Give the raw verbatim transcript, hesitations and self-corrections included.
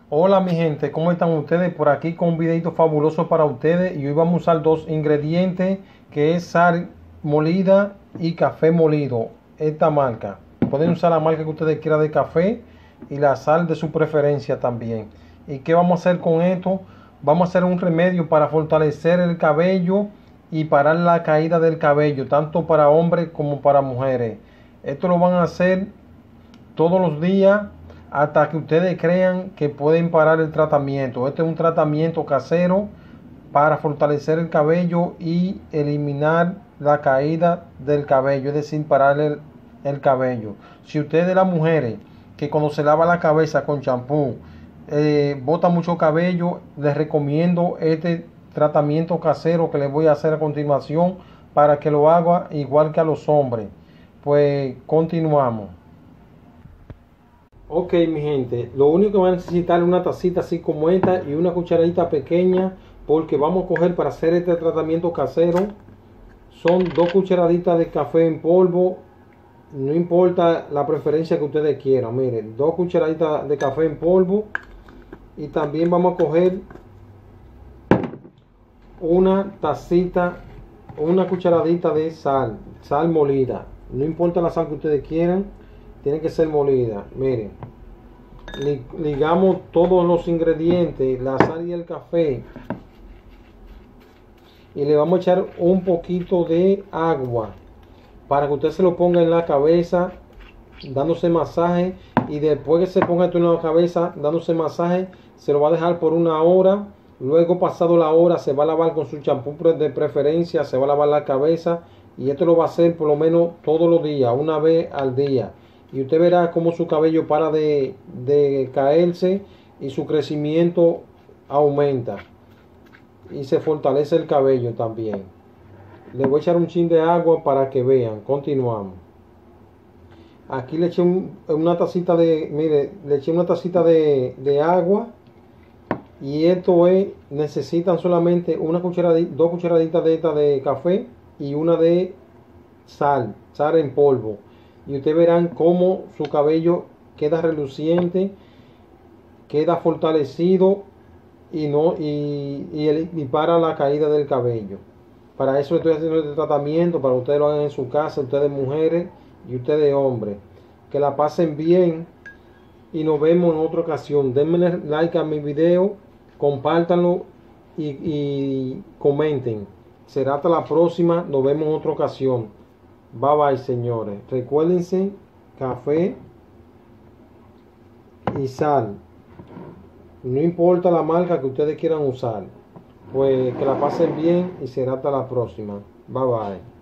Hola mi gente, ¿cómo están ustedes? Por aquí con un videito fabuloso para ustedes y hoy vamos a usar dos ingredientes que es sal molida y café molido. Esta marca, pueden usar la marca que ustedes quieran de café y la sal de su preferencia también. ¿Y qué vamos a hacer con esto? Vamos a hacer un remedio para fortalecer el cabello y parar la caída del cabello, tanto para hombres como para mujeres. Esto lo van a hacer todos los días hasta que ustedes crean que pueden parar el tratamiento. Este es un tratamiento casero para fortalecer el cabello y eliminar la caída del cabello, es decir, parar el, el cabello. Si usted de las mujeres que cuando se lava la cabeza con champú eh, bota mucho cabello, les recomiendo este tratamiento casero que les voy a hacer a continuación para que lo haga igual que a los hombres. Pues continuamos. Ok, mi gente, lo único que van a necesitar es una tacita así como esta y una cucharadita pequeña, porque vamos a coger para hacer este tratamiento casero. Son dos cucharaditas de café en polvo, no importa la preferencia que ustedes quieran. Miren, dos cucharaditas de café en polvo, y también vamos a coger una tacita, una cucharadita de sal, sal molida. No importa la sal que ustedes quieran, tiene que ser molida. Miren, ligamos todos los ingredientes, la sal y el café, y le vamos a echar un poquito de agua para que usted se lo ponga en la cabeza dándose masaje, y después que se ponga esto en la cabeza dándose masaje, se lo va a dejar por una hora. Luego, pasado la hora, se va a lavar con su champú de preferencia, se va a lavar la cabeza, y esto lo va a hacer por lo menos todos los días, una vez al día, y usted verá cómo su cabello para de, de caerse y su crecimiento aumenta y se fortalece el cabello también. Le voy a echar un chin de agua para que vean. Continuamos. Aquí le eché un, una tacita de, mire, le eché una tacita de, de agua, y esto es, necesitan solamente una cucharadita, dos cucharaditas de esta de café y una de sal, sal en polvo, y ustedes verán cómo su cabello queda reluciente, queda fortalecido y no y, y, el, y para la caída del cabello. Para eso estoy haciendo este tratamiento, para que ustedes lo hagan en su casa, ustedes mujeres y ustedes hombres. Que la pasen bien y nos vemos en otra ocasión. Denme like a mi video, compártanlo y, y comenten. Será hasta la próxima, nos vemos en otra ocasión. Bye bye, señores. Recuérdense, café y sal. No importa la marca que ustedes quieran usar. Pues que la pasen bien y será hasta la próxima. Bye bye.